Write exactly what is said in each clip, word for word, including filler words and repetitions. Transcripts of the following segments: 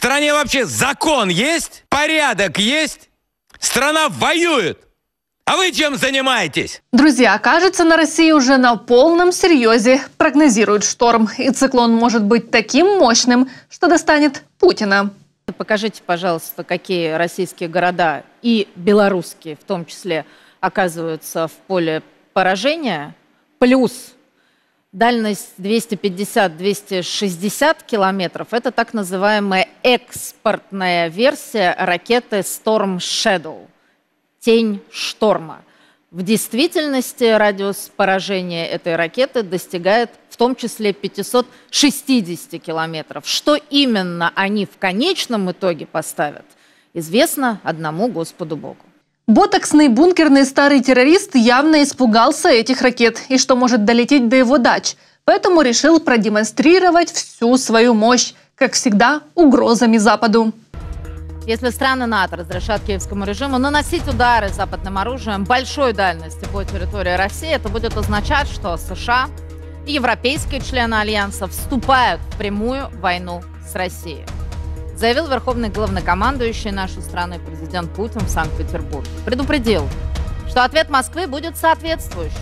стране вообще закон есть? Порядок есть? Страна воюет. А вы чем занимаетесь? Друзья, кажется, на России уже на полном серьезе прогнозируют шторм. И циклон может быть таким мощным, что достанет Путина. Покажите, пожалуйста, какие российские города и белорусские в том числе оказываются в поле поражения. Плюс дальность двести пятьдесят — двести шестьдесят километров. Это так называемая экспортная версия ракеты Storm Shadow. Тень шторма. В действительности радиус поражения этой ракеты достигает в том числе пятисот шестидесяти километров. Что именно они в конечном итоге поставят, известно одному Господу Богу. Ботоксный бункерный старый террорист явно испугался этих ракет и что может долететь до его дач. Поэтому решил продемонстрировать всю свою мощь, как всегда, угрозами Западу. Если страны НАТО разрешат киевскому режиму наносить удары западным оружием большой дальности по территории России, это будет означать, что США и европейские члены Альянса вступают в прямую войну с Россией, заявил верховный главнокомандующий нашей страны президент Путин в Санкт-Петербурге. Предупредил, что ответ Москвы будет соответствующим.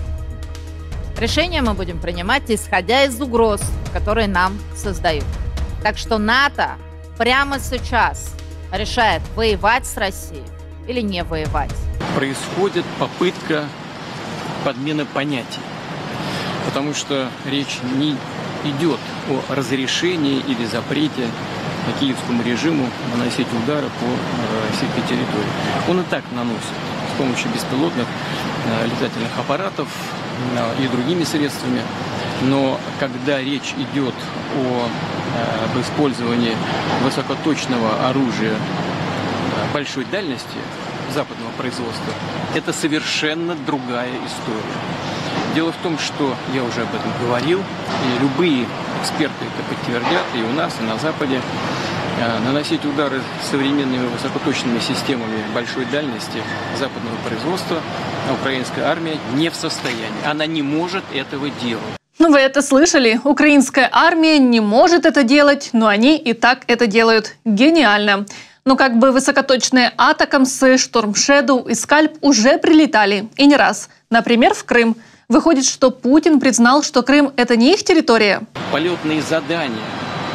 Решения мы будем принимать, исходя из угроз, которые нам создают. Так что НАТО прямо сейчас решает, воевать с Россией или не воевать. Происходит попытка подмены понятий, потому что речь не идет о разрешении или запрете киевскому режиму наносить удары по российской территории. Он и так наносит с помощью беспилотных летательных аппаратов и другими средствами. Но когда речь идет о об использовании высокоточного оружия большой дальности западного производства, это совершенно другая история. Дело в том, что я уже об этом говорил, и любые эксперты это подтвердят, и у нас, и на Западе, наносить удары современными высокоточными системами большой дальности западного производства украинская армия не в состоянии. Она не может этого делать. Ну, вы это слышали? Украинская армия не может это делать, но они и так это делают. Гениально. Но как бы высокоточные атакамсы, Storm Shadow и Скальп уже прилетали. И не раз. Например, в Крым. Выходит, что Путин признал, что Крым – это не их территория. Полетные задания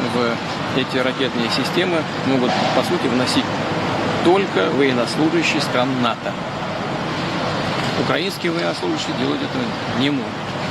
в эти ракетные системы могут, по сути, вносить только военнослужащие стран НАТО. Украинские военнослужащие делать это не могут.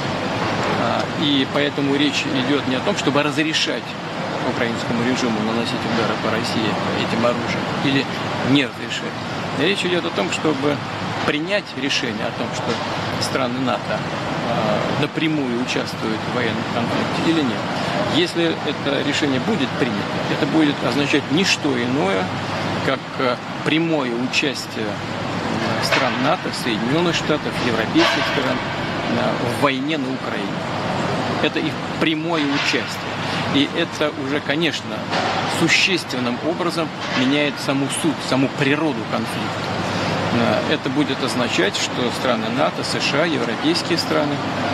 И поэтому речь идет не о том, чтобы разрешать украинскому режиму наносить удары по России этим оружием или не разрешать. Речь идет о том, чтобы принять решение о том, что страны НАТО э, напрямую участвуют в военном конфликте или нет. Если это решение будет принято, это будет означать не что иное, как прямое участие стран НАТО, Соединенных Штатов, европейских стран в войне на Украине. Это их прямое участие. И это уже, конечно, существенным образом меняет саму суть, саму природу конфликта. Это будет означать, что страны НАТО, США, европейские страны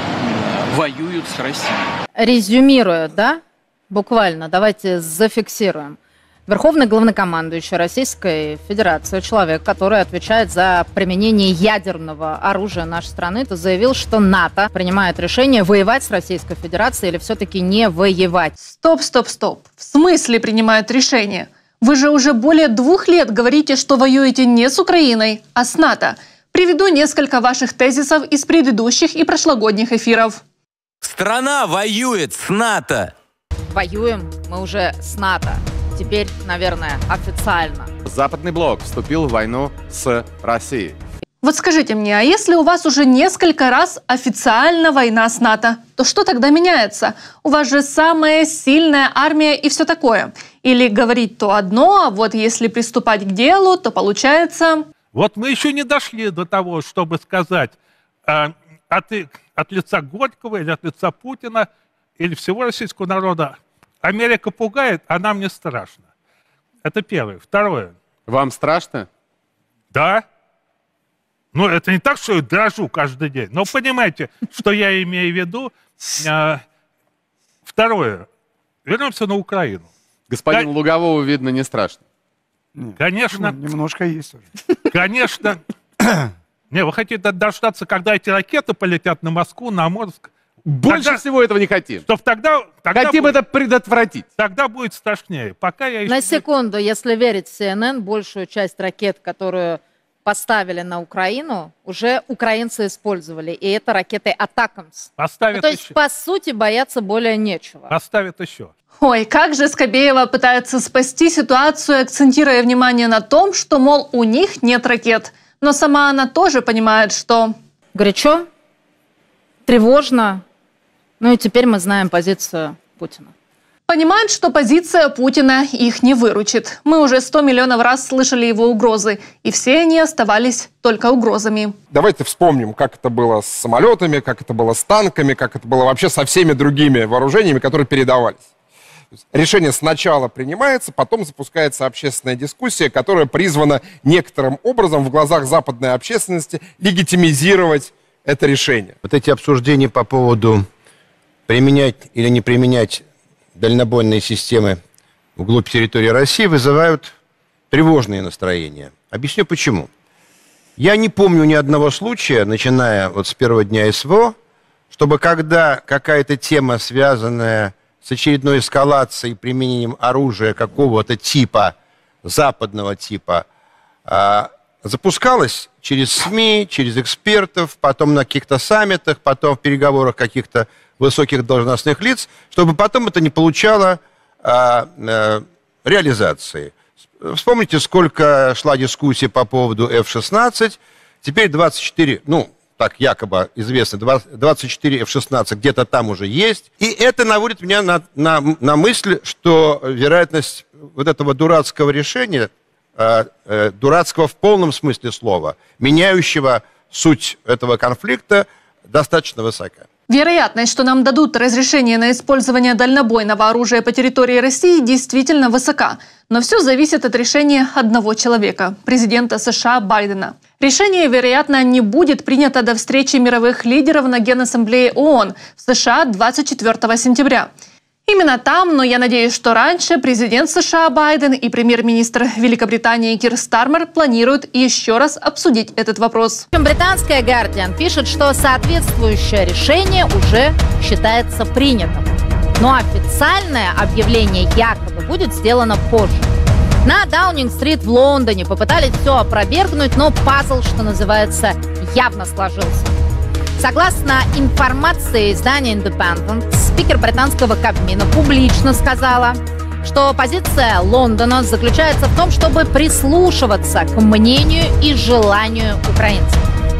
воюют с Россией. Резюмируя, да, буквально, давайте зафиксируем. Верховный главнокомандующий Российской Федерации, человек, который отвечает за применение ядерного оружия нашей страны, то заявил, что НАТО принимает решение воевать с Российской Федерацией или все-таки не воевать. Стоп, стоп, стоп. В смысле принимают решение? Вы же уже более двух лет говорите, что воюете не с Украиной, а с НАТО. Приведу несколько ваших тезисов из предыдущих и прошлогодних эфиров. Страна воюет с НАТО. Воюем мы уже с НАТО. Теперь, наверное, официально. Западный блок вступил в войну с Россией. Вот скажите мне, а если у вас уже несколько раз официально война с НАТО, то что тогда меняется? У вас же самая сильная армия и все такое. Или говорить то одно, а вот если приступать к делу, то получается... Вот мы еще не дошли до того, чтобы сказать э, от, от лица Горького или от лица Путина или всего российского народа: Америка пугает, а нам не страшно. Это первое. Второе. Вам страшно? Да. Ну, это не так, что я дрожу каждый день. Но понимаете, что я имею в виду. Второе. Вернемся на Украину. Господину Да. Лугового, видно, не страшно. Нет, Конечно. ну, немножко есть уже. Конечно. Не, вы хотите дождаться, когда эти ракеты полетят на Москву, на Амурск? Больше Тогда- всего этого не хотим. Чтоб тогда, тогда, Хотим будет, это предотвратить. тогда будет страшнее. Пока я еще... На секунду, если верить си эн эн, большую часть ракет, которую поставили на Украину, уже украинцы использовали. И это ракеты «Атакамс». Поставят Ну, то есть, еще. по сути, бояться более нечего. Поставят еще. Ой, как же Скобеева пытается спасти ситуацию, акцентируя внимание на том, что, мол, у них нет ракет. Но сама она тоже понимает, что... Горячо, тревожно. Ну и теперь мы знаем позицию Путина. Понимает, что позиция Путина их не выручит. Мы уже сто миллионов раз слышали его угрозы, и все они оставались только угрозами. Давайте вспомним, как это было с самолетами, как это было с танками, как это было вообще со всеми другими вооружениями, которые передавались. То есть решение сначала принимается, потом запускается общественная дискуссия, которая призвана некоторым образом в глазах западной общественности легитимизировать это решение. Вот эти обсуждения по поводу применять или не применять дальнобойные системы вглубь территории России вызывают тревожные настроения. Объясню почему. Я не помню ни одного случая, начиная вот с первого дня СВО, чтобы когда какая-то тема, связанная с очередной эскалацией, применением оружия какого-то типа, западного типа, а, запускалась через СМИ, через экспертов, потом на каких-то саммитах, потом в переговорах каких-то высоких должностных лиц, чтобы потом это не получало а, а, реализации. Вспомните, сколько шла дискуссия по поводу эф шестнадцать, теперь двадцать четыре, ну, так якобы известно, двадцать четыре эф шестнадцать где-то там уже есть. И это наводит меня на, на, на мысль, что вероятность вот этого дурацкого решения, э, э, дурацкого в полном смысле слова, меняющего суть этого конфликта, достаточно высока. Вероятность, что нам дадут разрешение на использование дальнобойного оружия по территории России, действительно высока. Но все зависит от решения одного человека – президента США Байдена. Решение, вероятно, не будет принято до встречи мировых лидеров на Генассамблее ООН в США двадцать четвёртого сентября. Именно там, но я надеюсь, что раньше, президент США Байден и премьер-министр Великобритании Кир Стармер планируют еще раз обсудить этот вопрос. Британская «Гардиан» пишет, что соответствующее решение уже считается принятым. Но официальное объявление якобы будет сделано позже. На Даунинг-стрит в Лондоне попытались все опровергнуть, но пазл, что называется, явно сложился. Согласно информации издания Independent, спикер британского Кабмина публично сказала, что позиция Лондона заключается в том, чтобы прислушиваться к мнению и желанию украинцев.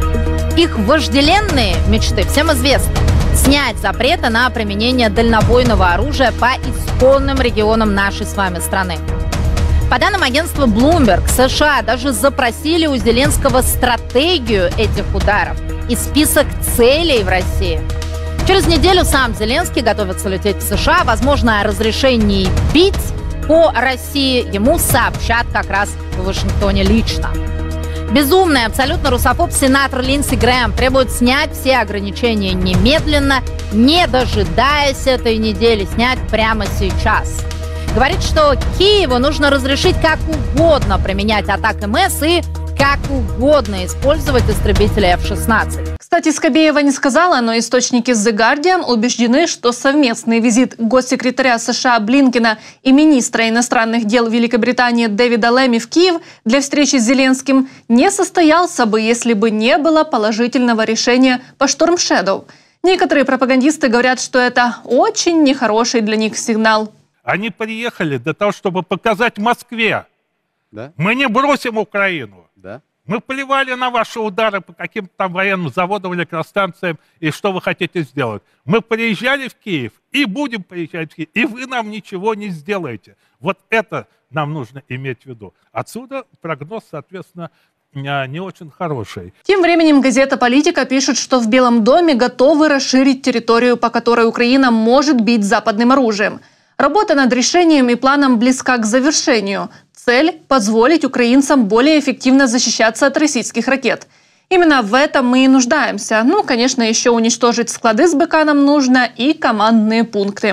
Их вожделенные мечты всем известны. Снять запреты на применение дальнобойного оружия по исконным регионам нашей с вами страны. По данным агентства Bloomberg, США даже запросили у Зеленского стратегию этих ударов и список целей в России. Через неделю сам Зеленский готовится лететь в США. Возможно, о разрешении бить по России ему сообщат как раз в Вашингтоне лично. Безумный, абсолютно русофоб сенатор Линдси Грэхэм требует снять все ограничения немедленно, не дожидаясь этой недели, снять прямо сейчас. Говорит, что Киеву нужно разрешить как угодно применять атак-МС и как угодно использовать истребители эф шестнадцать. Кстати, Скобеева не сказала, но источники The Guardian убеждены, что совместный визит госсекретаря США Блинкена и министра иностранных дел Великобритании Дэвида Лэми в Киев для встречи с Зеленским не состоялся бы, если бы не было положительного решения по Storm Shadow. Некоторые пропагандисты говорят, что это очень нехороший для них сигнал. Они приехали для того, чтобы показать Москве. Да? Мы не бросим Украину. Да? Мы плевали на ваши удары по каким-то там военным заводам, электростанциям, и что вы хотите сделать. Мы приезжали в Киев и будем приезжать в Киев, и вы нам ничего не сделаете. Вот это нам нужно иметь в виду. Отсюда прогноз, соответственно, не очень хороший. Тем временем газета «Политика» пишет, что в Белом доме готовы расширить территорию, по которой Украина может бить западным оружием. Работа над решением и планом близка к завершению. Цель – позволить украинцам более эффективно защищаться от российских ракет. Именно в этом мы и нуждаемся. Ну, конечно, еще уничтожить склады с БК нам нужно и командные пункты.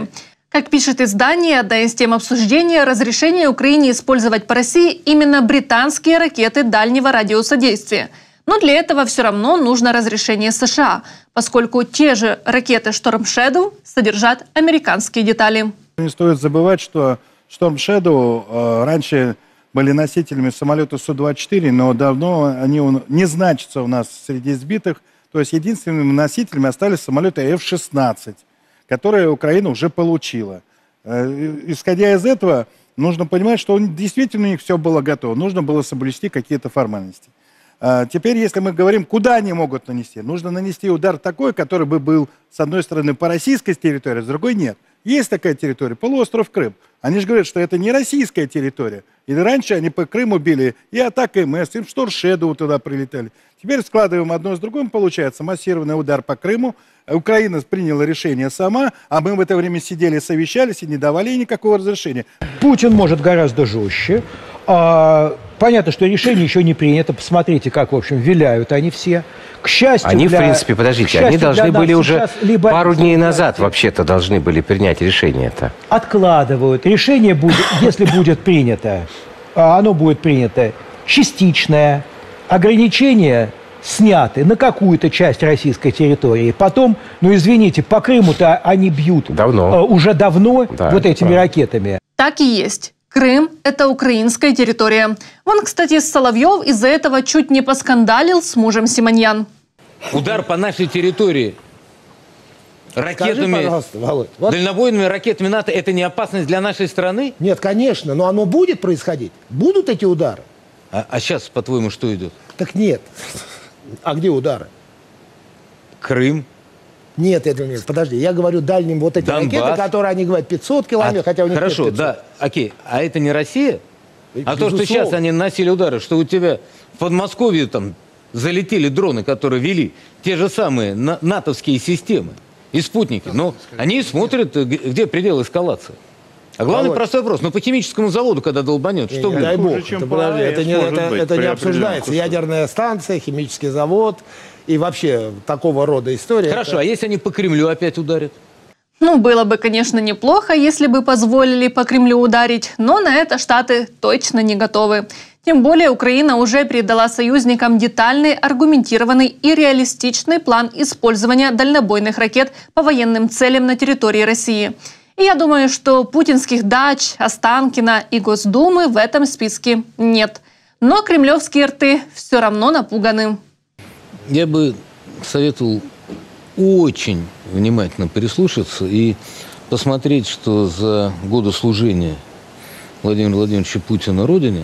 Как пишет издание, одна из тем обсуждения – разрешение Украине использовать по России именно британские ракеты дальнего радиуса действия. Но для этого все равно нужно разрешение США, поскольку те же ракеты Storm Shadow содержат американские детали. Не стоит забывать, что Storm Shadow э, раньше были носителями самолета Су двадцать четыре, но давно они не значатся у нас среди сбитых. То есть единственными носителями остались самолеты эф шестнадцать, которые Украина уже получила. Исходя из этого, нужно понимать, что действительно у них все было готово. Нужно было соблюсти какие-то формальности. Теперь, если мы говорим, куда они могут нанести, нужно нанести удар такой, который бы был, с одной стороны, по российской территории, с другой нет. Есть такая территория, полуостров Крым. Они же говорят, что это не российская территория. И раньше они по Крыму били и атака МС, и Storm Shadow туда прилетали. Теперь складываем одно с другим, получается массированный удар по Крыму. Украина приняла решение сама, а мы в это время сидели, совещались и не давали ей никакого разрешения. Путин может гораздо жестче. А, понятно, что решение еще не принято. Посмотрите, как, в общем, виляют они все. К счастью, Они, для, в принципе, подождите, счастью, они должны были уже либо пару дней назад вообще-то должны были принять решение-то. Откладывают. Решение будет, если будет принято, оно будет принято частичное. Ограничения сняты на какую-то часть российской территории. Потом, ну извините, по Крыму-то они бьют давно. уже давно да, вот этими правда. Так ракетами. и есть. Крым – это украинская территория. Вон, кстати, Соловьев из-за этого чуть не поскандалил с мужем Симоньян. Удар по нашей территории ракетами, Скажи, Володь, вот... дальнобойными ракетами НАТО – это не опасность для нашей страны? Нет, конечно, но оно будет происходить. Будут эти удары. А, а сейчас, по-твоему, что идет? Так нет. А где удары? Крым. Нет, это нет. Подожди, я говорю дальним вот эти Донбасс. ракеты, которые они говорят пятьсот километров, А, хотя у них хорошо, нет пятисот. да, окей. А это не Россия? А то, что Безусловно. сейчас они наносили удары, что у тебя в Подмосковье там залетели дроны, которые вели те же самые на- натовские системы и спутники. Но они смотрят, где предел эскалации. А главный Володь. простой вопрос. Ну, по химическому заводу, когда долбанет, Не, что не будет? дай бог. Это, подожди, это, не, это, это не обсуждается. Ядерная станция, химический завод и вообще такого рода история. Хорошо, это... а если они по Кремлю опять ударят? Ну, было бы, конечно, неплохо, если бы позволили по Кремлю ударить, но на это Штаты точно не готовы. Тем более Украина уже передала союзникам детальный, аргументированный и реалистичный план использования дальнобойных ракет по военным целям на территории России. И я думаю, что путинских дач, Останкина и Госдумы в этом списке нет. Но кремлевские рты все равно напуганы. Я бы советовал очень внимательно прислушаться и посмотреть, что за годы служения Владимира Владимировича Путина Родине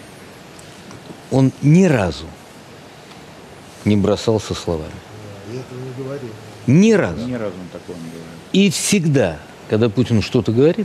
он ни разу не бросался словами. Я этого не говорил. Ни разу. Ни разу он такого не говорил. И всегда, когда Путин что-то говорит,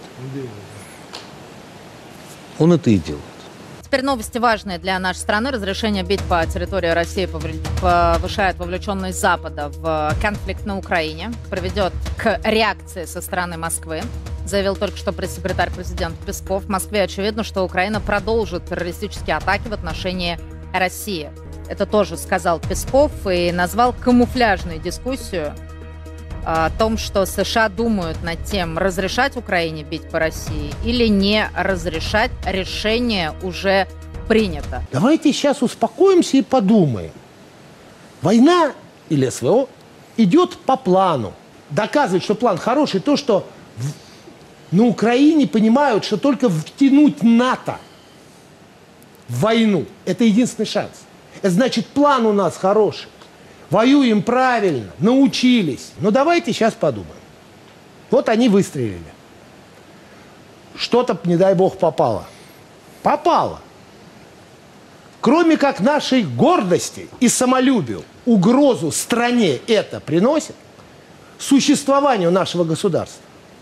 он это и делает. Теперь новости важные для нашей страны. Разрешение бить по территории России повышает вовлеченность Запада в конфликт на Украине, приведет к реакции со стороны Москвы, заявил только что пресс-секретарь президента Песков. В Москве очевидно, что Украина продолжит террористические атаки в отношении России. Это тоже сказал Песков и назвал камуфляжной дискуссию о том, что США думают над тем, разрешать Украине бить по России или не разрешать. Решение уже принято. Давайте сейчас успокоимся и подумаем. Война или СВО идет по плану. Доказывает, что план хороший, то, что в, на Украине понимают, что только втянуть НАТО в войну – это единственный шанс. Это значит, план у нас хороший. Воюем правильно, научились. Но давайте сейчас подумаем. Вот они выстрелили. Что-то, не дай бог, попало. Попало. Кроме как нашей гордости и самолюбию, угрозу стране это приносит, существованию нашего государства.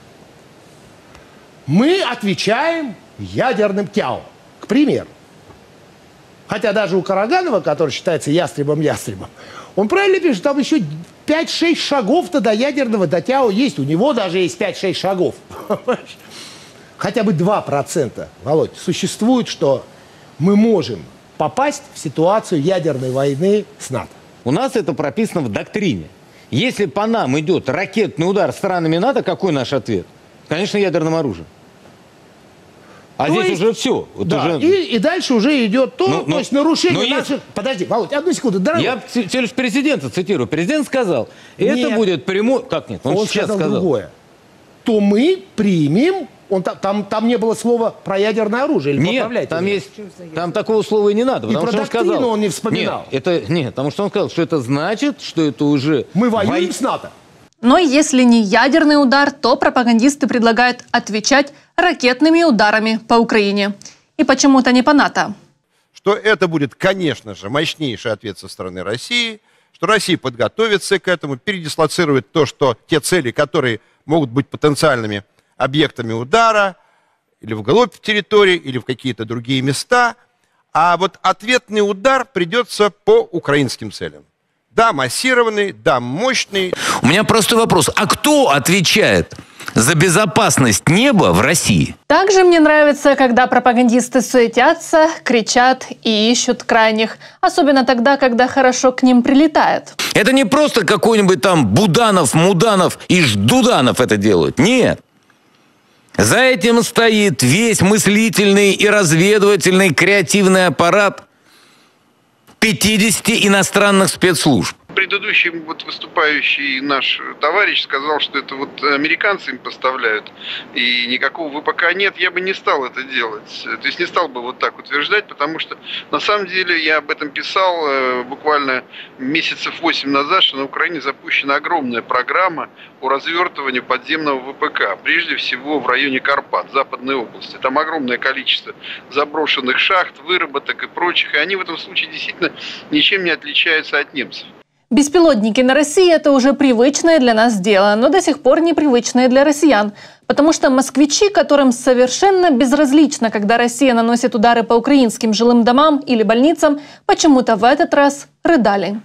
Мы отвечаем ядерным ТЯО, к примеру. Хотя даже у Караганова, который считается ястребом-ястребом, он правильно пишет, там еще пять-шесть шагов-то до ядерного, до ТЯО есть. У него даже есть пять-шесть шагов. Хотя бы два процента, Володь, существует, что мы можем попасть в ситуацию ядерной войны с НАТО. У нас это прописано в доктрине. Если по нам идет ракетный удар странами НАТО, какой наш ответ? Конечно, ядерным оружием. А То здесь есть- уже все. Вот Да, уже... и, и дальше уже идет то, Ну, то ну, есть нарушение ну, наших... есть- Подожди, Володь, одну секунду, дорогой. Я ц- всего лишь президента цитирую. Президент сказал, это Нет. будет прямой... Как нет? Он, Он сейчас сказал, сказал. другое. То мы примем... Он, та- там, там не было слова про ядерное оружие. Или Нет, поправляйте там меня. есть, там такого слова и не надо. И Потому про что он доктрину сказал, он не вспоминал. Нет, это, нет, потому что он сказал, что это значит, что это уже... Мы воюем вой- с НАТО. Но если не ядерный удар, то пропагандисты предлагают отвечать ракетными ударами по Украине. И почему-то не по НАТО. Что это будет, конечно же, мощнейший ответ со стороны России, что Россия подготовится к этому, передислоцирует то, что те цели, которые могут быть потенциальными объектами удара, или вглубь территории, или в какие-то другие места. А вот ответный удар придется по украинским целям. Да, массированный, да, мощный. У меня простой вопрос. А кто отвечает за безопасность неба в России? Также мне нравится, когда пропагандисты суетятся, кричат и ищут крайних. Особенно тогда, когда хорошо к ним прилетает. Это не просто какой-нибудь там Буданов, Муданов и Ждуданов это делают. Нет. За этим стоит весь мыслительный и разведывательный креативный аппарат пятидесяти иностранных спецслужб. Предыдущий вот выступающий наш товарищ сказал, что это вот американцы им поставляют, и никакого ВПК нет, я бы не стал это делать. То есть не стал бы вот так утверждать, потому что на самом деле я об этом писал э, буквально месяцев восемь назад, что на Украине запущена огромная программа по развертыванию подземного ВПК, прежде всего в районе Карпат, Западной области. Там огромное количество заброшенных шахт, выработок и прочих, и они в этом случае действительно ничем не отличаются от немцев. Беспилотники на России – это уже привычное для нас дело, но до сих пор непривычное для россиян. Потому что москвичи, которым совершенно безразлично, когда Россия наносит удары по украинским жилым домам или больницам, почему-то в этот раз рыдали.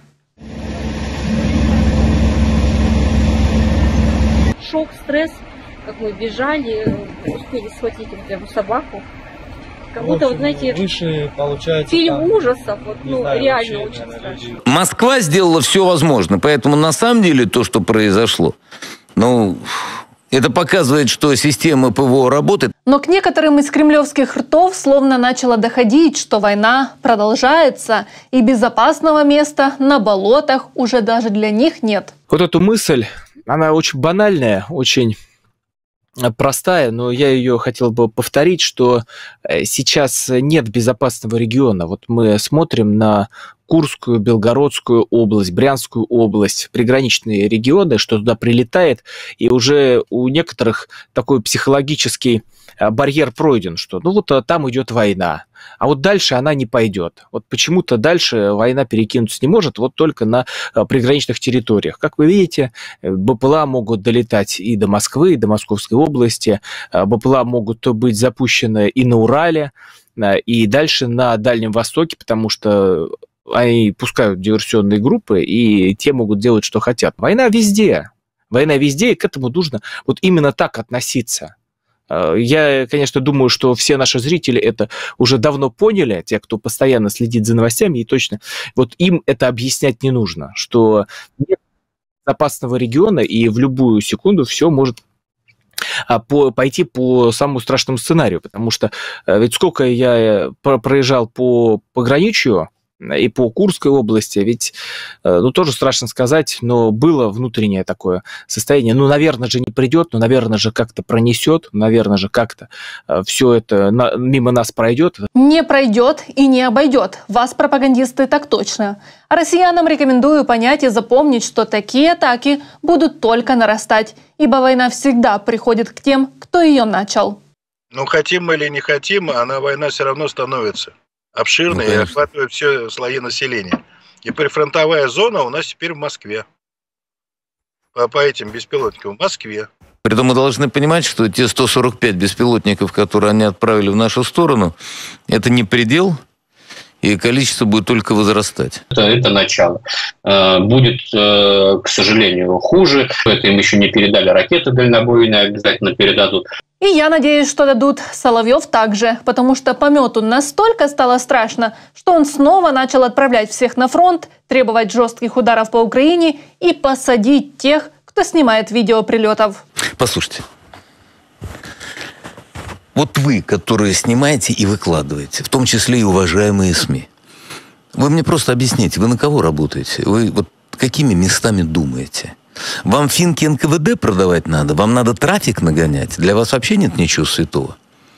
Шок, стресс, как мы бежали, успели схватить эту собаку. Как будто, вот, знаете, выше, получается, фильм там, ужасов, вот, ну, знаю, реально вообще, очень наверное, страшно. Москва сделала все возможное, поэтому на самом деле то, что произошло, ну, это показывает, что система ПВО работает. Но к некоторым из кремлевских ртов словно начало доходить, что война продолжается, и безопасного места на болотах уже даже для них нет. Вот эту мысль, она очень банальная, очень простая, но я ее хотел бы повторить, что сейчас нет безопасного региона. Вот мы смотрим на Курскую, Белгородскую область, Брянскую область, приграничные регионы, что туда прилетает, и уже у некоторых такой психологический барьер пройден, что ну вот там идет война, а вот дальше она не пойдет. Вот почему-то дальше война перекинуться не может, вот только на приграничных территориях. Как вы видите, БПЛА могут долетать и до Москвы, и до Московской области, БПЛА могут быть запущены и на Урале, и дальше на Дальнем Востоке, потому что они пускают диверсионные группы, и те могут делать, что хотят. Война везде. Война везде, и к этому нужно вот именно так относиться. Я, конечно, думаю, что все наши зрители это уже давно поняли, те, кто постоянно следит за новостями, и точно вот им это объяснять не нужно, что нет безопасного региона, и в любую секунду все может по, пойти по самому страшному сценарию, потому что ведь сколько я проезжал по пограничью, и по Курской области, ведь, ну, тоже страшно сказать, но было внутреннее такое состояние. Ну, наверное же не придет, но, наверное же как-то пронесет, наверное же как-то все это на, мимо нас пройдет. Не пройдет и не обойдет. Вас, пропагандисты, так точно. А россиянам рекомендую понять и запомнить, что такие атаки будут только нарастать, ибо война всегда приходит к тем, кто ее начал. Ну, хотим мы или не хотим, она война все равно становится обширной, ну, и охватывает все слои населения. И прифронтовая зона у нас теперь в Москве. По, по этим беспилотникам в Москве. Притом мы должны понимать, что те сто сорок пять беспилотников, которые они отправили в нашу сторону, это не предел, и количество будет только возрастать. Это, это начало. Будет, к сожалению, хуже. Это им еще не передали ракеты дальнобойные, обязательно передадут. И я надеюсь, что дадут. Соловьев также, потому что Помету настолько стало страшно, что он снова начал отправлять всех на фронт, требовать жестких ударов по Украине и посадить тех, кто снимает видео прилетов. Послушайте, Вот вы, которые снимаете и выкладываете, в том числе и уважаемые СМИ, вы мне просто объясните, вы на кого работаете? Вы вот какими местами думаете? Вам финки эн ка вэ дэ продавать надо? Вам надо трафик нагонять? Для вас вообще нет ничего святого?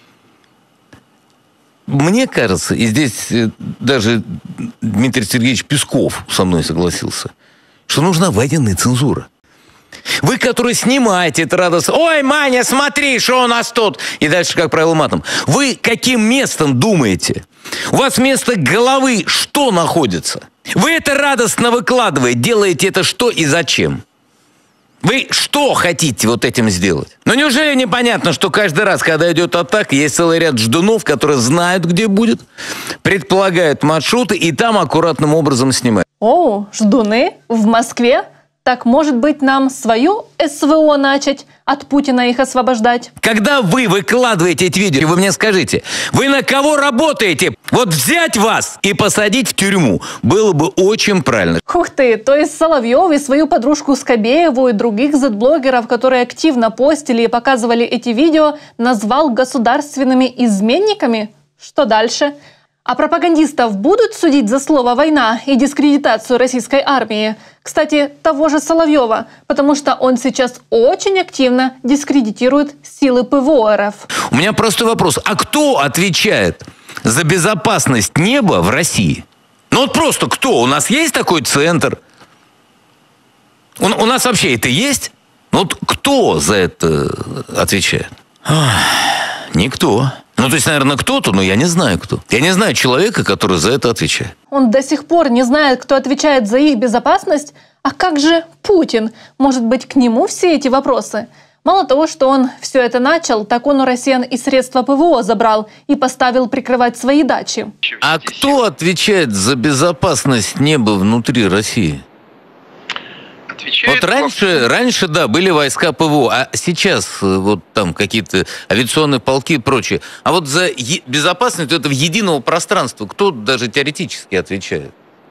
Мне кажется, и здесь даже Дмитрий Сергеевич Песков со мной согласился, что нужна военная цензура. Вы, которые снимаете это радостно, ой, Маня, смотри, что у нас тут, и дальше, как правило, матом. Вы каким местом думаете? У вас вместо головы что находится? Вы это радостно выкладываете, делаете это что и зачем? Вы что хотите вот этим сделать? Ну неужели непонятно, что каждый раз, когда идет атака, есть целый ряд ждунов, которые знают, где будет, предполагают маршруты и там аккуратным образом снимают? О, ждуны в Москве? Так, может быть, нам свою эс вэ о начать, от Путина их освобождать? Когда вы выкладываете эти видео, вы мне скажите, вы на кого работаете? Вот взять вас и посадить в тюрьму было бы очень правильно. Ух ты, то есть Соловьев и свою подружку Скобееву и других зет-блогеров, которые активно постили и показывали эти видео, назвал государственными изменниками? Что дальше? А пропагандистов будут судить за слово «война» и дискредитацию российской армии? Кстати, того же Соловьева, потому что он сейчас очень активно дискредитирует силы пэ вэ о эр эф. У меня простой вопрос. А кто отвечает за безопасность неба в России? Ну вот просто кто? У нас есть такой центр? У, у нас вообще это есть? Ну вот кто за это отвечает? Ах, никто. Ну, то есть, наверное, кто-то, но я не знаю кто. Я не знаю человека, который за это отвечает. Он до сих пор не знает, кто отвечает за их безопасность. А как же Путин? Может быть, к нему все эти вопросы? Мало того, что он все это начал, так он у россиян и средства пэ вэ о забрал и поставил прикрывать свои дачи. А кто отвечает за безопасность неба внутри России? Вот раньше, раньше, да, были войска пэ вэ о, а сейчас вот там какие-то авиационные полки и прочее. А вот за е- безопасность этого единого пространства кто даже теоретически отвечает?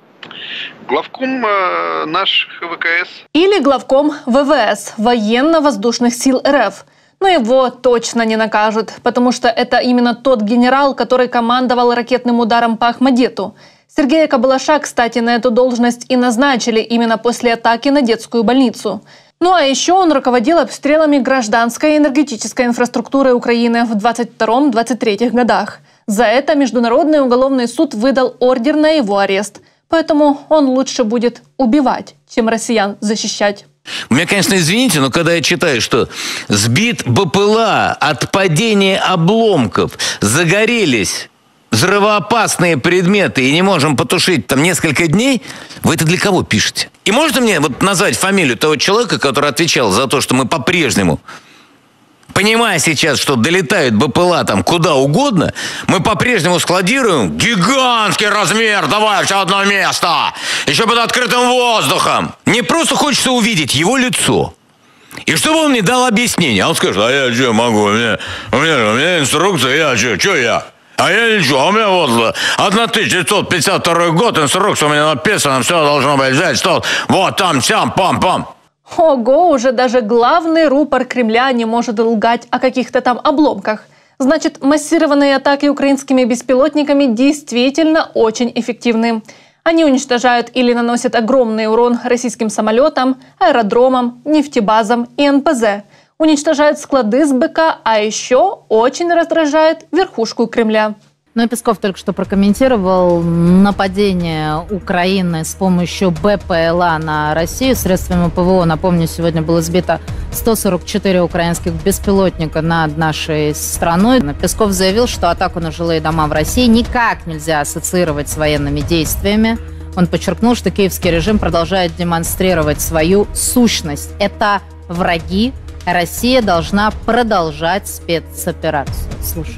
Главком э, наш ха вэ ка эс. Или главком вэ вэ эс, Военно-воздушных сил эр эф. Но его точно не накажут, потому что это именно тот генерал, который командовал ракетным ударом по Ахмадиту. Сергея Кобылаша, кстати, на эту должность и назначили именно после атаки на детскую больницу. Ну а еще он руководил обстрелами гражданской энергетической инфраструктуры Украины в двадцать втором — двадцать третьем годах. За это Международный уголовный суд выдал ордер на его арест. Поэтому он лучше будет убивать, чем россиян защищать. Меня, конечно, извините, но когда я читаю, что сбит бэ пэ эл а от падения обломков, загорелись взрывоопасные предметы и не можем потушить там несколько дней, вы это для кого пишете? И можете мне вот назвать фамилию того человека, который отвечал за то, что мы по-прежнему, понимая сейчас, что долетают бэ пэ эл а там куда угодно, мы по-прежнему складируем гигантский размер, давай все одно место, еще под открытым воздухом. Мне просто хочется увидеть его лицо. И чтобы он мне дал объяснение. А он скажет, а я что могу, у меня, у меня, у меня инструкция, я что, что я? А я ничего, у меня вот тысяча девятьсот пятьдесят второй год, инструкция у меня написана, все должно быть взять, что вот там, сям, пам-пам. Ого, уже даже главный рупор Кремля не может лгать о каких-то там обломках. Значит, массированные атаки украинскими беспилотниками действительно очень эффективны. Они уничтожают или наносят огромный урон российским самолетам, аэродромам, нефтебазам и эн пэ зэ. Уничтожают склады с бэ ка, а еще очень раздражает верхушку Кремля. Ну и Песков только что прокомментировал нападение Украины с помощью бэ пэ эл а на Россию средствами пэ вэ о. Напомню, сегодня было сбито сто сорок четыре украинских беспилотника над нашей страной. Песков заявил, что атаку на жилые дома в России никак нельзя ассоциировать с военными действиями. Он подчеркнул, что киевский режим продолжает демонстрировать свою сущность. Это враги. Россия должна продолжать спецоперацию. Слушай.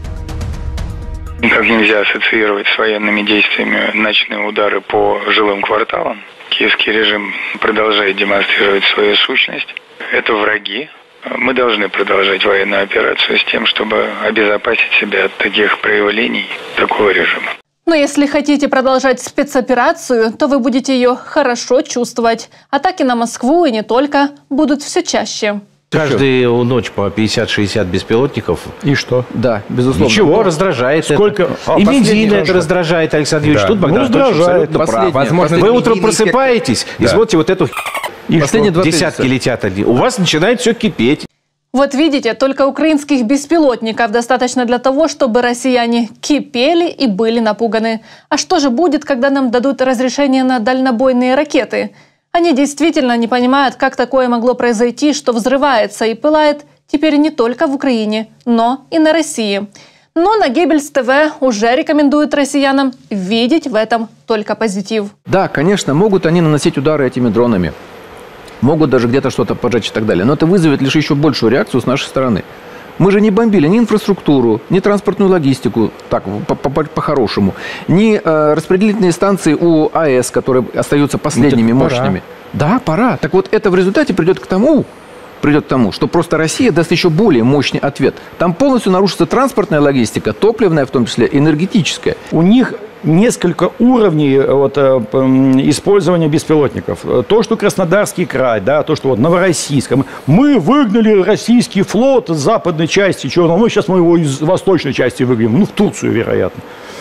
Никак нельзя ассоциировать с военными действиями ночные удары по жилым кварталам. Киевский режим продолжает демонстрировать свою сущность. Это враги. Мы должны продолжать военную операцию с тем, чтобы обезопасить себя от таких проявлений такого режима. Но если хотите продолжать спецоперацию, то вы будете ее хорошо чувствовать. Атаки на Москву и не только будут все чаще. Каждую ночь по пятьдесят-шестьдесят беспилотников. И что? Да, безусловно. Ничего, раздражает Сколько? это. А, и бензин это хорошо. раздражает, Александр Юрьевич. Да. Тут Богдан Ну, Анатольевич раздражает. абсолютно прав. Возможно, Вы утром просыпаетесь Да. и смотрите вот эту... И Последние что? два десятки летят одни. У вас начинает все кипеть. Вот видите, только украинских беспилотников достаточно для того, чтобы россияне кипели и были напуганы. А что же будет, когда нам дадут разрешение на дальнобойные ракеты? Они действительно не понимают, как такое могло произойти, что взрывается и пылает теперь не только в Украине, но и на России. Но на Геббельс ТВ уже рекомендуют россиянам видеть в этом только позитив. Да, конечно, могут они наносить удары этими дронами. Могут даже где-то что-то поджечь и так далее. Но это вызовет лишь еще большую реакцию с нашей стороны. Мы же не бомбили ни инфраструктуру, ни транспортную логистику, так, по-хорошему, ни э, распределительные станции у АЭС, которые остаются последними Ну, мощными. Да, пора. Так вот, это в результате придет к тому, придет к тому, что просто Россия даст еще более мощный ответ. Там полностью нарушится транспортная логистика, топливная, в том числе энергетическая. У них несколько уровней вот, использования беспилотников. То, что Краснодарский край, да, то, что вот Новороссийск. Мы выгнали российский флот с западной части Черного моря, сейчас мы его из восточной части выгоним, ну, в Турцию, вероятно.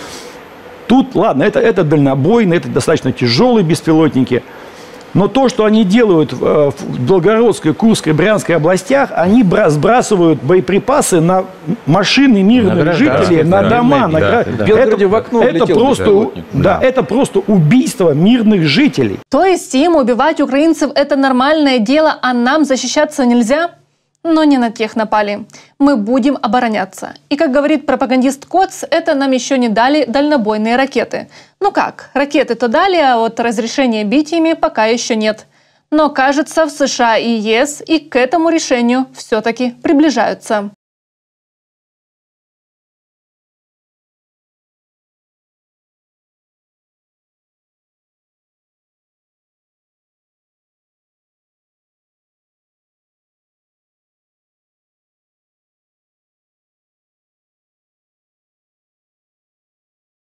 Тут, ладно, это, это дальнобойные, это достаточно тяжелые беспилотники. Но то, что они делают в Белгородской, Курской, Брянской областях, они сбрасывают боеприпасы на машины мирных на жителей, на дома. На да, гра... да. Это, в окно это, просто, да, это просто убийство мирных жителей. То есть им убивать украинцев – это нормальное дело, а нам защищаться нельзя? Но не на тех напали. Мы будем обороняться. И, как говорит пропагандист Коц, это нам еще не дали дальнобойные ракеты. Ну как, ракеты-то дали, а вот разрешения бить ими пока еще нет. Но, кажется, в США и ЕС и к этому решению все-таки приближаются.